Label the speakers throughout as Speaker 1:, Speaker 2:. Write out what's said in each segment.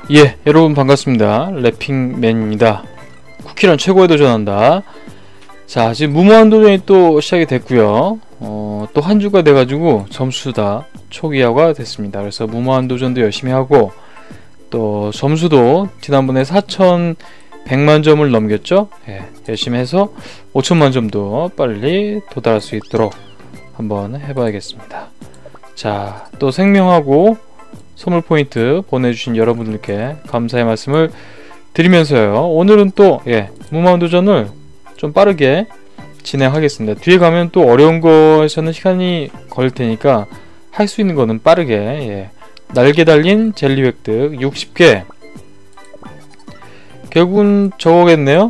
Speaker 1: 예, 여러분 반갑습니다. 래핑맨입니다. 쿠키런 최고에 도전한다. 자, 지금 무모한 도전이 또 시작이 됐고요. 또 한 주가 돼가지고 점수 다 초기화가 됐습니다. 그래서 무모한 도전도 열심히 하고, 또 점수도 지난번에 4,100만 점을 넘겼죠. 예, 열심히 해서 5,000만 점도 빨리 도달할 수 있도록 한번 해봐야겠습니다. 자, 또 생명하고 선물 포인트 보내주신 여러분들께 감사의 말씀을 드리면서요, 오늘은 또 무모한 도전을 좀 빠르게 진행하겠습니다. 뒤에 가면 또 어려운 거에서는 시간이 걸릴 테니까 할 수 있는 거는 빠르게. 날개 달린 젤리 획득 60개. 결국은 저거겠네요.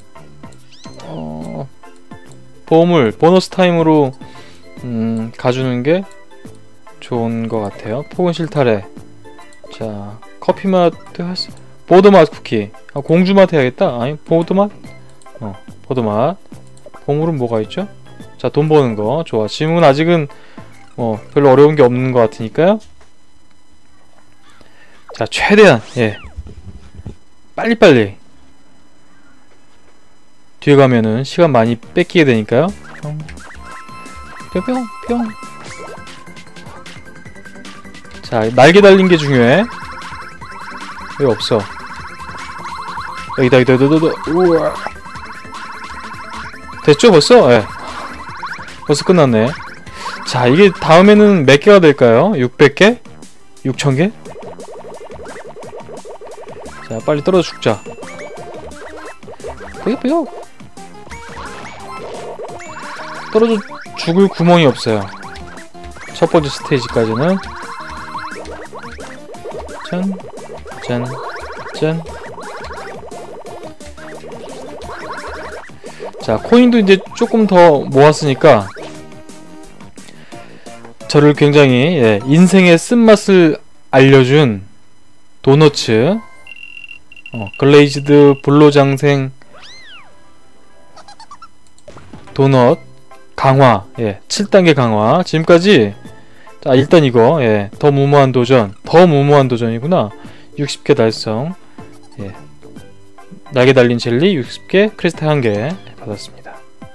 Speaker 1: 보물 보너스 타임으로 가주는 게 좋은 것 같아요. 폭은 실타래. 자, 커피맛, 보드맛 쿠키. 공주맛 해야겠다. 아니, 보드맛? 보드맛. 보물은 뭐가 있죠? 자, 돈 버는 거. 좋아. 지금은 아직은 별로 어려운 게 없는 것 같으니까요. 자, 최대한 빨리빨리. 뒤에 가면은 시간 많이 뺏기게 되니까요. 뿅뿅뿅. 자, 날개 달린 게 중요해. 여기 없어. 여기다. 우와. 됐죠 벌써? 예. 벌써 끝났네. 자, 이게 다음에는 몇 개가 될까요? 600개? 6000개? 자, 빨리 떨어져 죽자. 삐걱. 떨어져 죽을 구멍이 없어요. 첫 번째 스테이지까지는. 짠. 자, 코인도 이제 조금 더 모았으니까 저를 굉장히 인생의 쓴맛을 알려준 도너츠, 글레이즈드 불로장생 도넛 강화, 7단계 강화. 지금까지, 자, 일단 이거 더 무모한 도전이구나. 60개 달성. 날개 달린 젤리 60개, 크리스탈 1개 받았습니다.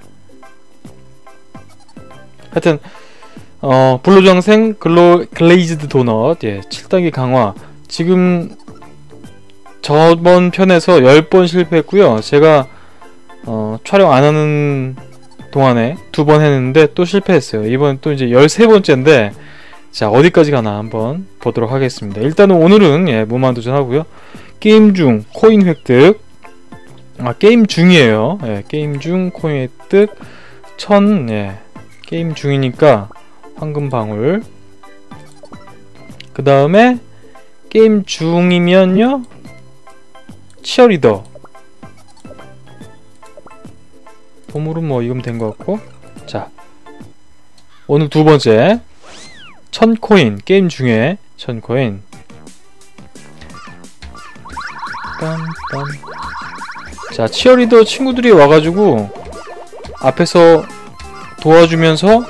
Speaker 1: 하여튼 불로장생 글레이즈드 도넛 7단계 강화. 지금 저번 편에서 10번 실패했고요. 제가 촬영 안하는 동안에 2번 했는데 또 실패했어요. 이번 또 이제 13번째인데 자, 어디까지 가나 한번 보도록 하겠습니다. 일단은 오늘은 무모한 도전하고요. 게임 중 코인 획득. 게임 중이에요. 게임 중 코인 획득 1000. 게임 중이니까 황금 방울. 그 다음에 게임 중이면요, 치어리더. 보물은 뭐 이거면 된 것 같고. 자, 오늘 두 번째 1000코인. 게임 중에 1000코인. 자, 치어리더 친구들이 와가지고 앞에서 도와주면서,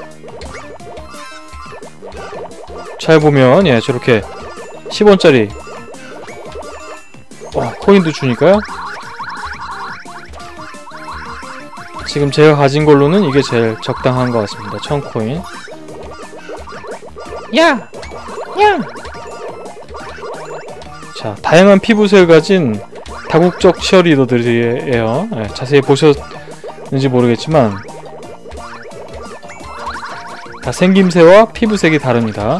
Speaker 1: 잘 보면 저렇게 10원짜리 코인도 주니까요. 지금 제가 가진 걸로는 이게 제일 적당한 것 같습니다. 1000코인. 야! 자, 다양한 피부색을 가진 다국적 치어리더들이에요. 자세히 보셨는지 모르겠지만 다 생김새와 피부색이 다릅니다.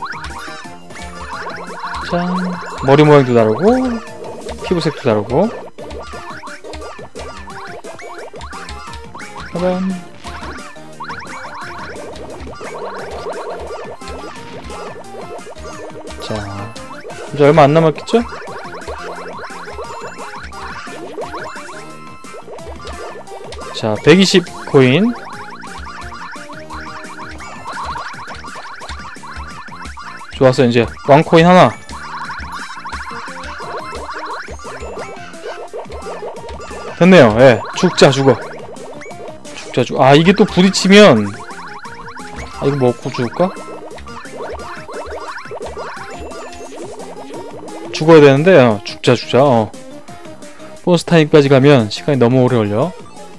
Speaker 1: 짠. 머리 모양도 다르고 피부색도 다르고. 짜잔. 자, 이제 얼마 안 남았겠죠? 자, 120코인. 좋았어. 이제 왕코인 하나. 됐네요. 죽어. 아, 이게 또 부딪히면, 이거 먹고 죽을까? 죽어야 되는데 죽자. 보너스 타임까지 가면 시간이 너무 오래 걸려.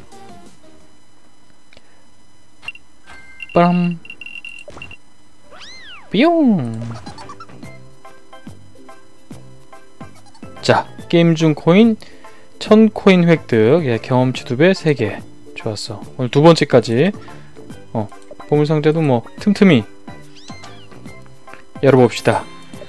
Speaker 1: 빠람 뿅. 자, 게임 중 코인 1000코인 획득. 예, 경험치 2배 3개. 좋았어. 오늘 두 번째까지 보물상자도 뭐 틈틈이 열어봅시다.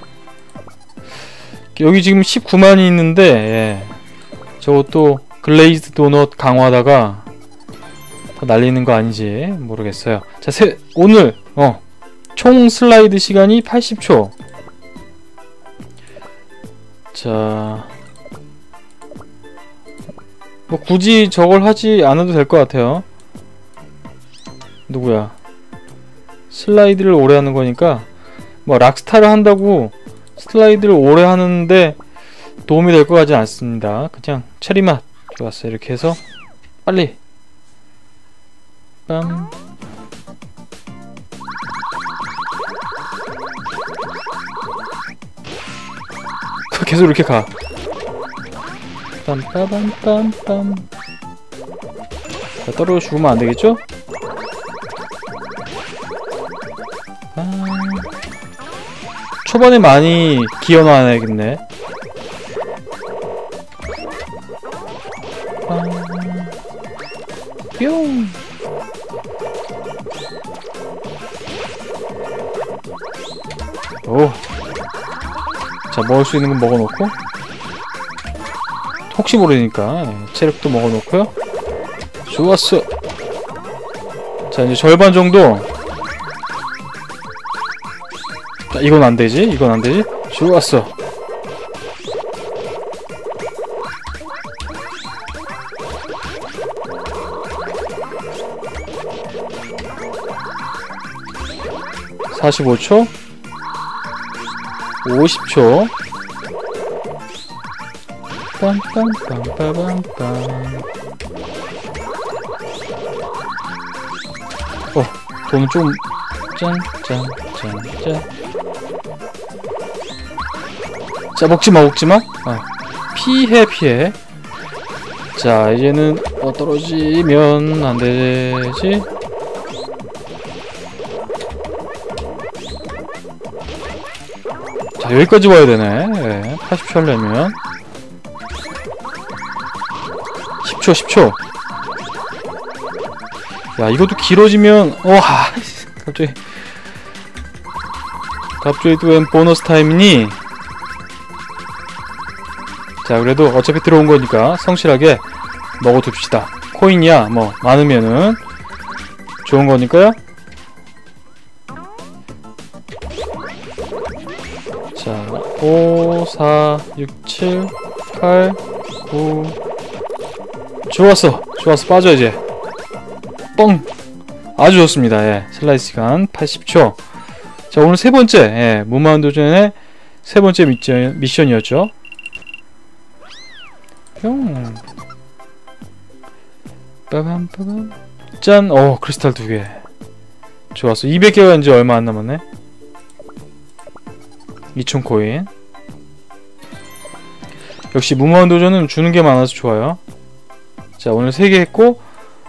Speaker 1: 여기 지금 19만이 있는데 예, 저것도 글레이즈 도넛 강화하다가 다 날리는 거 아닌지 모르겠어요. 자, 오늘 총 슬라이드 시간이 80초. 자, 뭐 굳이 저걸 하지 않아도 될 것 같아요. 누구야? 슬라이드를 오래 하는 거니까 뭐 락스타를 한다고 슬라이드를 오래 하는데 도움이 될 것 같지 않습니다. 그냥 체리맛. 좋았어. 이렇게 해서 빨리 빰. 계속 이렇게 가. 빰빠밤빰빰. 자, 떨어져 죽으면 안 되겠죠? 초반에 많이 기어놔야겠네. 뿅. 오. 자, 먹을 수 있는 건 먹어놓고, 혹시 모르니까 체력도 먹어놓고요. 좋았어. 자, 이제 절반 정도. 자, 이건 안되지. 이건 안되지. 좋았어. (45초) 50초. 빰빰빰빰빰빰. 돈은 좀 짠짠짠짠. 자, 먹지마. 피해. 자, 이제는 떨어지면 안되지. 자, 여기까지 와야 되네. 네, 80초 하려면 10초. 야, 이것도 길어지면 갑자기 또 웬 보너스 타임이니? 자, 그래도 어차피 들어온 거니까 성실하게 먹어둡시다. 코인이야 뭐 많으면은 좋은 거니까요. 자, 5 4 6 7 8 9. 좋았어. 빠져 이제. 뻥. 아주 좋습니다. 예, 슬라이드 시간 80초. 자, 오늘 세 번째, 예, 무모한 도전의 세 번째 미션이었죠. 뿅. 빠밤. 짠. 크리스탈 2개. 좋았어. 200개가 이제 얼마 안 남았네. 2000코인. 역시 무모한 도전은 주는 게 많아서 좋아요. 자, 오늘 3개 했고,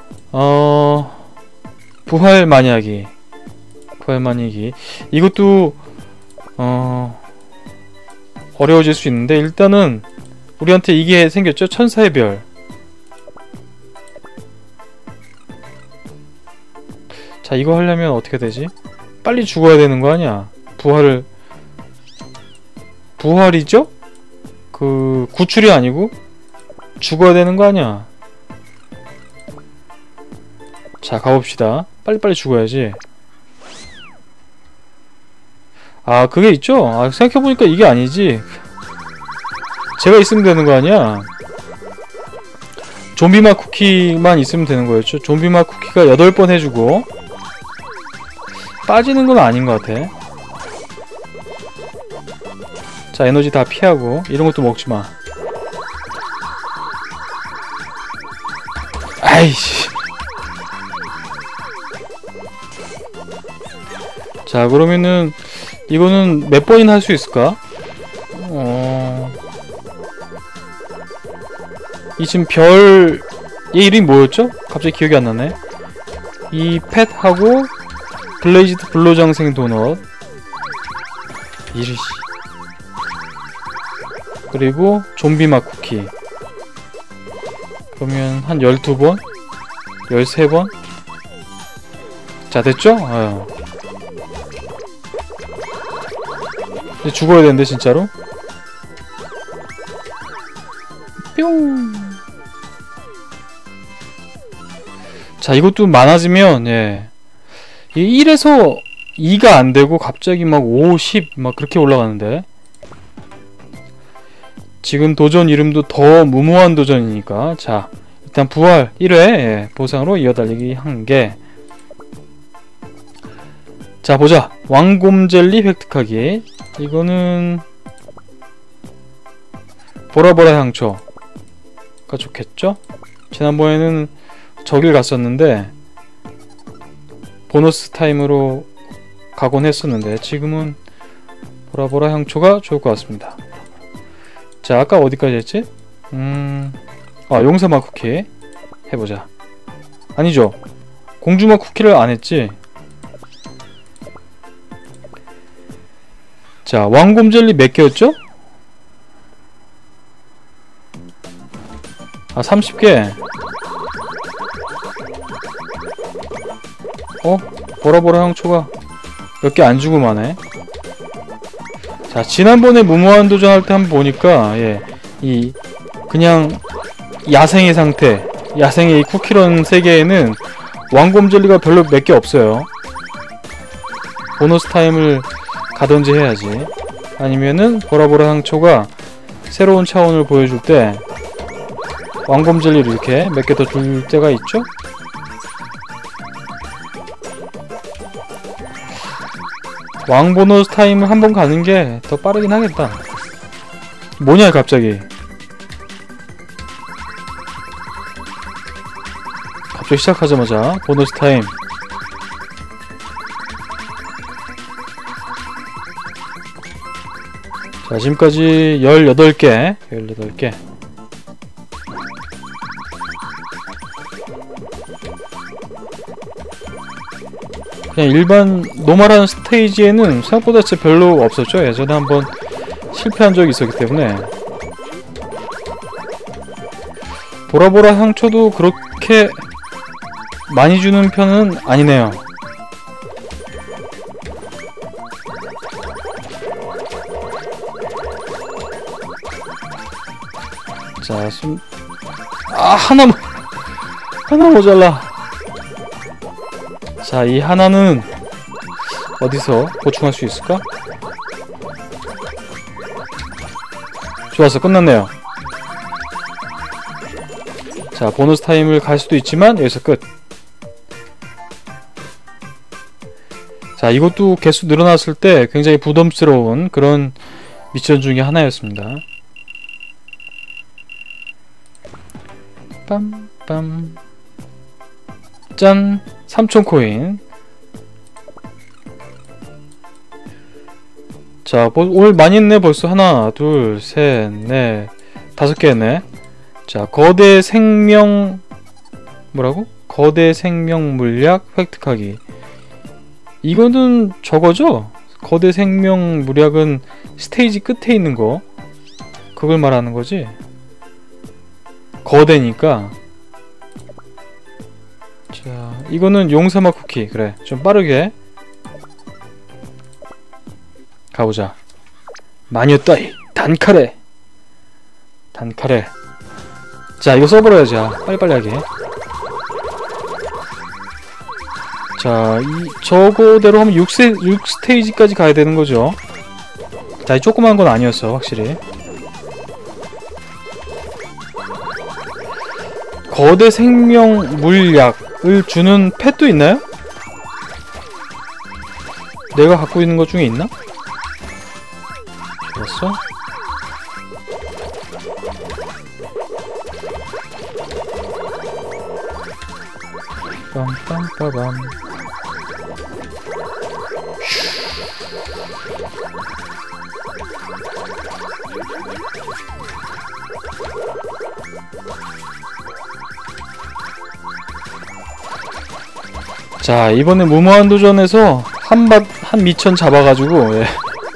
Speaker 1: 부활 만약이. 이것도, 어려워질 수 있는데, 일단은, 우리한테 이게 생겼죠? 천사의 별. 자, 이거 하려면 어떻게 되지? 빨리 죽어야 되는 거 아니야? 부활이죠? 구출이 아니고? 죽어야 되는 거 아니야? 자, 가봅시다. 빨리빨리 죽어야지. 그게 있죠? 생각해보니까 이게 아니지. 제가 있으면 되는 거 아니야? 좀비맛 쿠키만 있으면 되는 거였죠? 좀비맛 쿠키가 8번 해주고 빠지는 건 아닌 것 같아. 자, 에너지 다 피하고 이런 것도 먹지마. 아이씨. 자, 그러면은 이거는 몇 번이나 할 수 있을까? 이 지금 별, 얘 이름이 뭐였죠? 갑자기 기억이 안 나네. 이 펫하고 블레이즈드 불로장생 도넛. 이르시. 그리고 좀비 맛 쿠키. 그러면 한 12번? 13번? 자, 됐죠? 아유. 이제 죽어야 되는데, 진짜로? 뿅! 자, 이것도 많아지면, 예. 이 1에서 2가 안 되고, 갑자기 막 5, 10, 막 그렇게 올라가는데. 지금 도전 이름도 더 무모한 도전이니까. 자, 일단 부활 1회, 예, 보상으로 이어달리기 1개. 자, 보자. 왕곰젤리 획득하기. 이거는 보라보라 향초가 좋겠죠? 지난번에는 저길 갔었는데 보너스 타임으로 가곤 했었는데 지금은 보라보라 향초가 좋을 것 같습니다. 자, 아까 어디까지 했지? 용사맛 쿠키 해보자. 아니죠, 공주맛 쿠키를 안 했지. 자, 왕곰젤리 몇 개였죠? 30개. 보라보라 향초가 몇 개 안 주고 마네. 자, 지난번에 무모한 도전할 때 한번 보니까, 예, 이 그냥 야생의 상태, 야생의 이 쿠키런 세계에는 왕곰젤리가 별로 몇 개 없어요. 보너스 타임을 가던지 해야지. 아니면은 보라보라 향초가 새로운 차원을 보여줄 때 왕곰젤리를 이렇게 몇 개 더 줄 때가 있죠? 왕보너스 타임을 한번 가는 게 더 빠르긴 하겠다. 뭐냐 갑자기. 갑자기 시작하자마자 보너스 타임. 자, 지금까지 18개. 18개. 그냥 일반 노멀한 스테이지에는 생각보다 진짜 별로 없었죠. 예전에 한번 실패한 적이 있었기 때문에. 보라보라 향초도 그렇게 많이 주는 편은 아니네요. 자, 하나 모자라. 자, 이 하나는 어디서 보충할 수 있을까? 좋았어, 끝났네요. 자, 보너스 타임을 갈 수도 있지만 여기서 끝. 자, 이것도 개수 늘어났을 때 굉장히 부담스러운 그런 미션 중에 하나였습니다. 빰빰 짠! 3000코인. 자, 오늘 많이 했네. 벌써 하나, 둘, 셋, 넷, 5개 했네. 자, 거대 생명 뭐라고? 거대 생명 물약 획득하기. 이거는 저거죠? 거대 생명 물약은 스테이지 끝에 있는 거, 그걸 말하는 거지? 거대니까. 자, 이거는 용사맛 쿠키. 그래, 좀 빠르게 가보자. 마녀따이 단카레. 단카레. 자, 이거 써버려야지. 빨리빨리 하게. 자, 저거대로 하면 6스테이지까지 가야 되는 거죠. 자, 이 조그만 건 아니었어, 확실히. 거대 생명 물약을 주는 펫도 있나요? 내가 갖고 있는 것 중에 있나? 좋았어. 빰빰빠밤. 자, 이번에 무모한 도전에서 한 미천 잡아가지고, 예.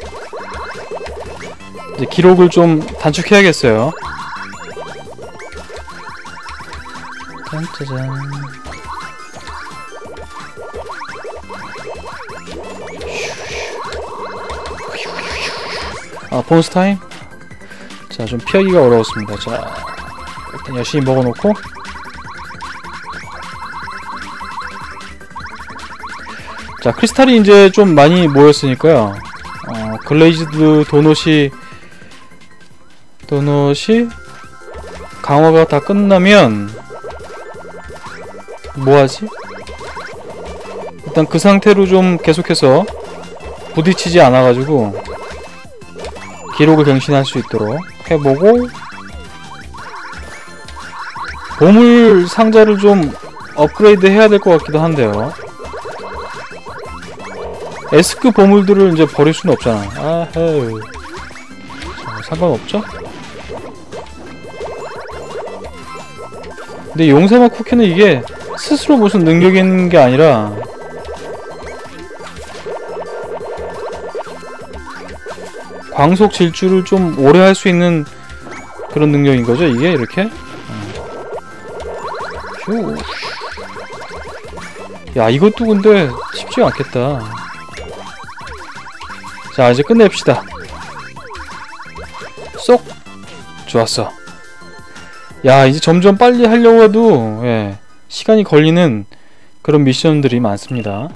Speaker 1: 이제 기록을 좀 단축해야겠어요. 짜잔. 아, 보너스 타임? 자, 좀 피하기가 어려웠습니다. 자, 일단 열심히 먹어놓고. 자, 크리스탈이 이제 좀 많이 모였으니까요. 글레이즈드 도넛이 강화가 다 끝나면 뭐하지? 일단 그 상태로 좀 계속해서 부딪히지 않아가지고 기록을 갱신할 수 있도록 해보고, 보물 상자를 좀 업그레이드 해야 될 것 같기도 한데요. 에스크 보물들을 이제 버릴 수는 없잖아. 아헤. 상관없죠? 근데 용사막 쿠키는 이게 스스로 무슨 능력이 있는 게 아니라 광속 질주를 좀 오래 할 수 있는 그런 능력인 거죠, 이게 이렇게? 휴. 야, 이것도 근데 쉽지 않겠다. 자, 이제 끝냅시다. 쏙! 좋았어. 야, 이제 점점 빨리 하려고 해도, 예, 시간이 걸리는 그런 미션들이 많습니다.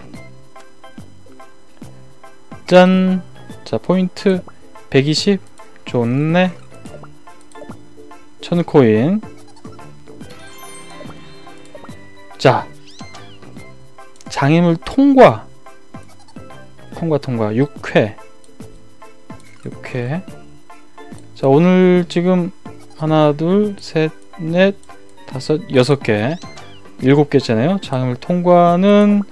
Speaker 1: 짠! 자, 포인트 120. 좋네. 1000코인. 자, 장애물 통과. 통과 6회. 자, 오늘 지금 하나, 둘, 셋, 넷, 다섯, 6개, 7개잖아요. 장애물 통과는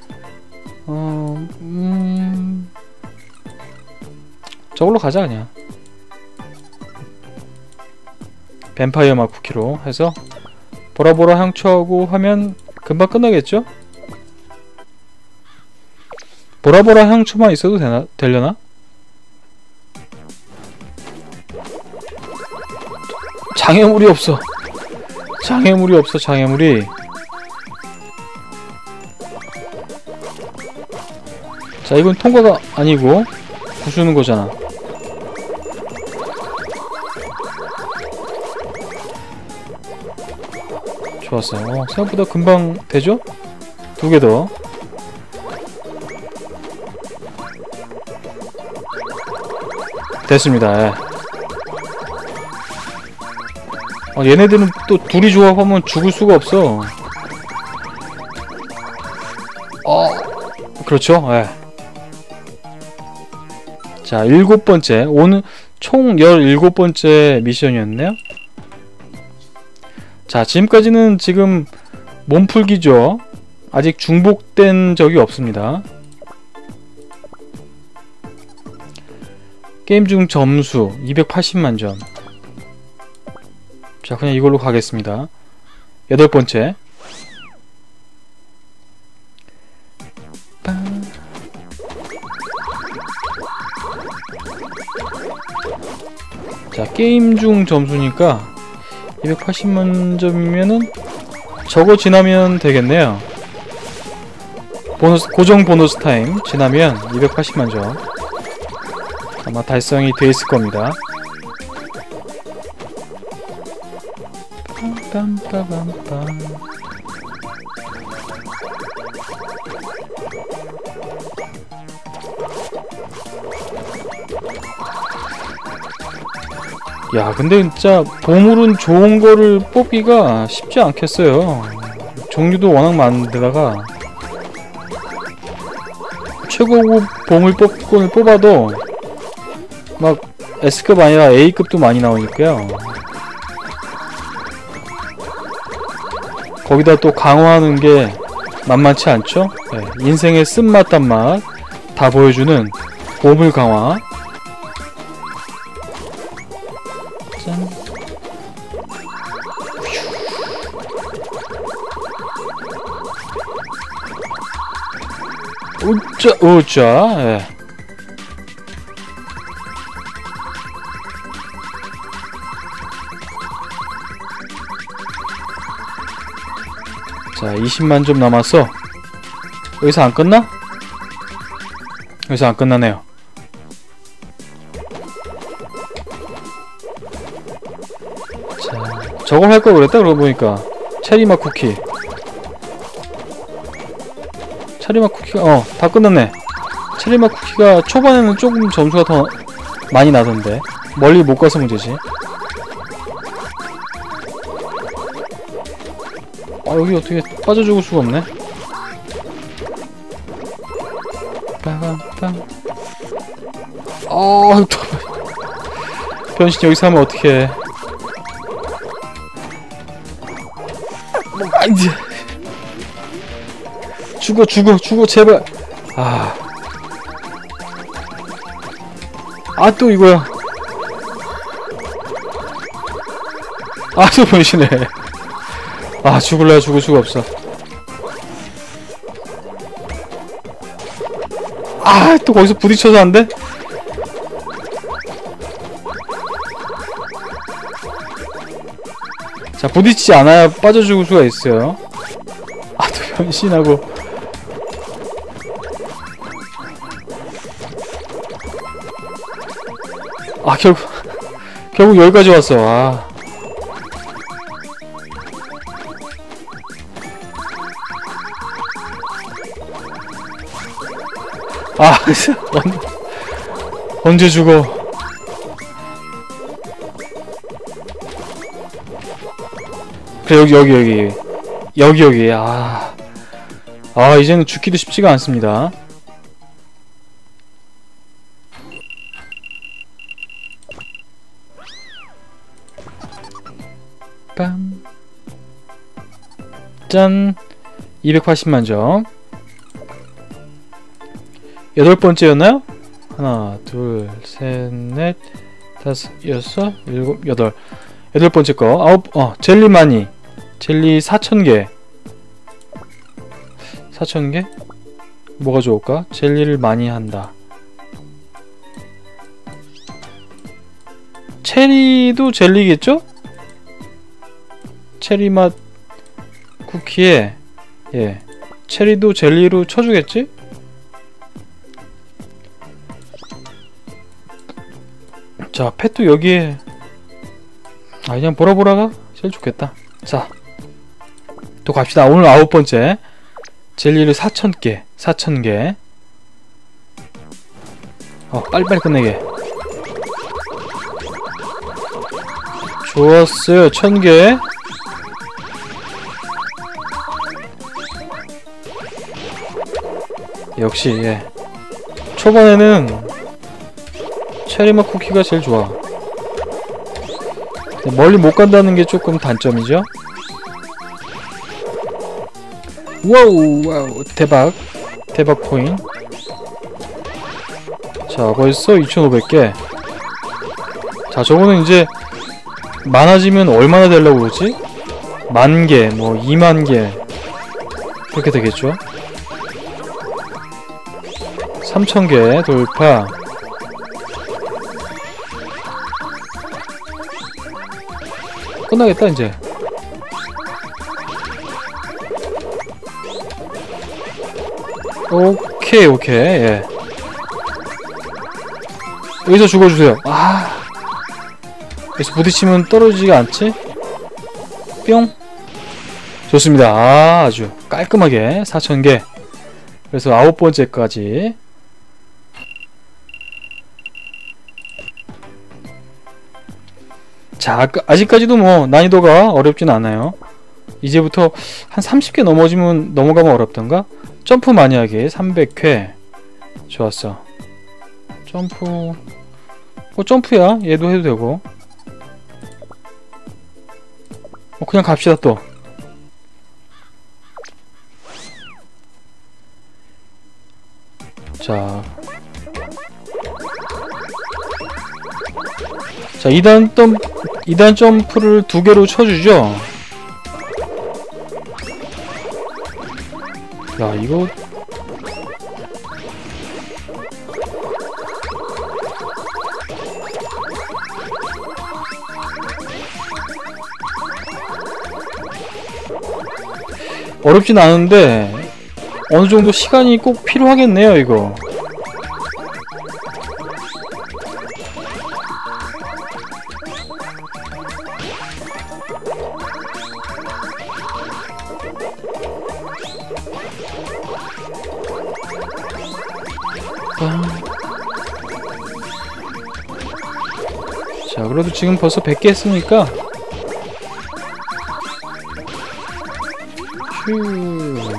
Speaker 1: 저걸로 가자 그냥. 뱀파이어 맛 쿠키로 해서 보라보라 향초하고 하면 금방 끝나겠죠? 보라보라 향초만 있어도 되려나? 장애물이 없어. 장애물이. 자, 이건 통과가 아니고 부수는 거잖아. 좋았어요. 생각보다 금방 되죠? 2개 더. 됐습니다. 예. 얘네들은 또 둘이 조합하면 죽을 수가 없어. 그렇죠. 예. 자, 7번째. 오늘 총 17번째 미션이었네요. 자, 지금까지는 지금 몸풀기죠. 아직 중복된 적이 없습니다. 게임 중 점수 280만 점. 자, 그냥 이걸로 가겠습니다. 8번째. 자, 게임 중 점수니까 280만 점이면은 저거 지나면 되겠네요. 고정 보너스 타임 지나면 280만 점 아마 달성이 돼 있을 겁니다. 빰빰빰빰. 야, 근데 진짜 보물은 좋은 거를 뽑기가 쉽지 않겠어요. 종류도 워낙 많은데다가 최고급 보물권을 뽑아도 막 S급 아니라 A급도 많이 나오니까요. 거기다 또 강화하는 게 만만치 않죠? 네, 인생의 쓴맛 단맛 다 보여주는 보물 강화. 짠. 우짜 우짜. 예. 자, 20만 점 남았어. 여기서 안 끝나? 여기서 안 끝나네요. 자, 저걸 할 걸 그랬다 그러고 보니까. 체리맛 쿠키. 체리맛 쿠키가 다 끝났네. 체리맛 쿠키가 초반에는 조금 점수가 더 많이 나던데 멀리 못 가서 문제지. 여기 어떻게 빠져 죽을 수가 없네. 빵빵. 또 변신 여기서 하면 어떡해. 이제 죽어 제발. 또 이거야. 또 변신해. 죽을래. 죽을 수가 없어. 또 거기서 부딪혀서 안 돼? 자, 부딪히지 않아야 빠져 죽을 수가 있어요. 또 변신하고. 결국 여기까지 왔어. 언제 죽어? 그래, 여기. 이제는 죽기도 쉽지가 않습니다. 빰. 짠. 280만 점. 8번째였나요? 하나, 둘, 셋, 넷, 다섯, 여섯, 일곱, 여덟. 8번째 거. 젤리 마니. 젤리 4000개. 4000개? 뭐가 좋을까? 젤리를 많이 한다. 체리도 젤리겠죠? 체리 맛 쿠키에 체리도 젤리로 쳐주겠지? 자, 펫도 여기에 그냥 보라보라가 제일 좋겠다. 자, 또 갑시다. 오늘 9번째 젤리를 4000개 빨리빨리 끝내게. 좋았어요. 1000개. 역시 초반에는 체리맛 쿠키가 제일 좋아. 멀리 못 간다는 게 조금 단점이죠. 와우 대박 코인. 자, 벌써 2500개. 자, 저거는 이제 많아지면 얼마나 되려고 그러지? 10,000개, 20,000개 그렇게 되겠죠. 3000개 돌파. 끝나겠다 이제. 오케이. 여기서 죽어주세요. 여기서 부딪히면 떨어지지가 않지? 뿅. 좋습니다. 아주 깔끔하게 4000개. 그래서 9번째까지. 자, 아직까지도 난이도가 어렵진 않아요. 이제부터 한 30개 넘어가면 어렵던가? 점프 많이 하기 300회. 좋았어. 점프. 점프야. 얘도 해도 되고. 그냥 갑시다 또. 자, 2단 점프를 2개로 쳐주죠. 야, 이거 어렵진 않은데 어느정도 시간이 꼭 필요하겠네요 이거. 자, 그래도 지금 벌써 100개 했으니까 휴.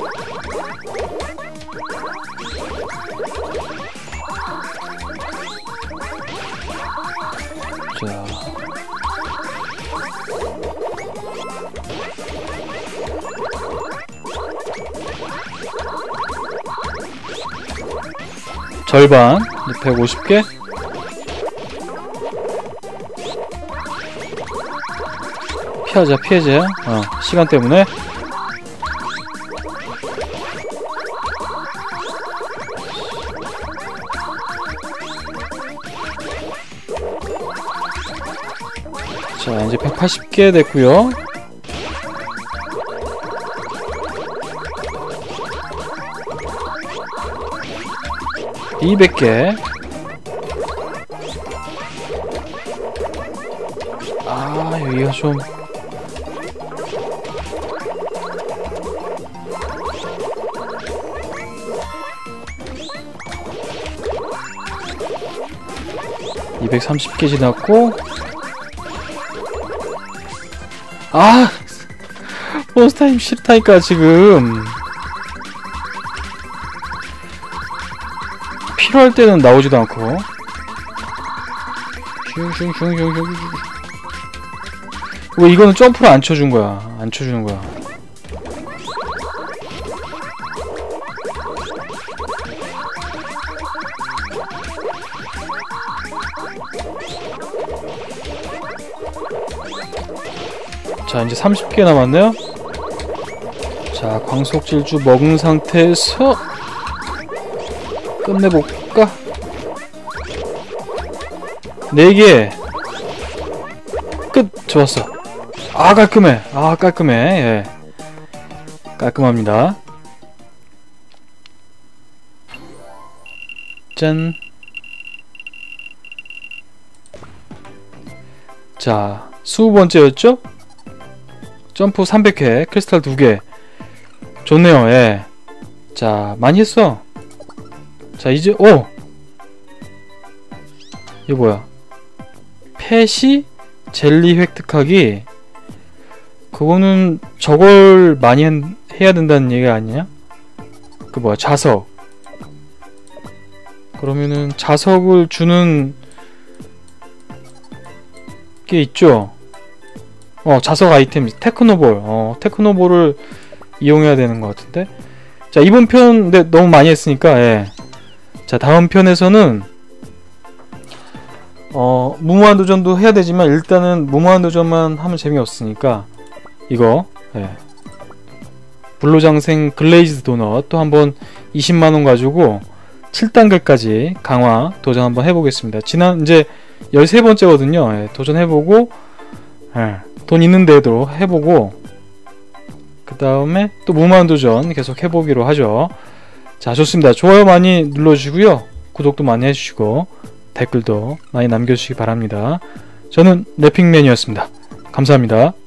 Speaker 1: 자, 절반 150개. 피하자, 피해자. 시간 때문에. 자, 이제 180개 됐고요. (200개) 여기가 좀 (230개) 지났고, 보스타임 싫다니까 지금. 필요할 때는 나오지도 않고. 왜 이거는 점프를 안 쳐준 거야? 안 쳐주는 거야. 자, 이제 30개 남았네요. 자, 광속질주 먹은 상태에서 끝내볼까? 4개 끝! 좋았어. 깔끔해. 깔끔해. 예. 깔끔합니다. 짠. 자, 20번째였죠? 점프 300회, 크리스탈 2개. 좋네요. 예. 자, 많이 했어. 자, 이제 이거 뭐야? 펫이 젤리 획득하기. 그거는 저걸 많이 해야 된다는 얘기가 아니냐? 그 뭐야, 자석. 그러면은 자석을 주는 게 있죠? 자석 아이템, 테크노볼. 테크노볼을 이용해야 되는 것 같은데? 자, 이번 편, 근데 너무 많이 했으니까, 예. 자, 다음 편에서는, 무모한 도전도 해야 되지만, 일단은 무모한 도전만 하면 재미없으니까, 이거, 예. 불로장생 글레이즈 도넛 또 한번 20만원 가지고 7단계까지 강화 도전 한번 해보겠습니다. 이제 13번째거든요. 예, 도전해보고, 예, 돈 있는 데도 해보고, 그 다음에 또 무모한 도전 계속 해보기로 하죠. 자, 좋습니다. 좋아요 많이 눌러주시고요. 구독도 많이 해주시고, 댓글도 많이 남겨주시기 바랍니다. 저는 래핑맨이었습니다. 감사합니다.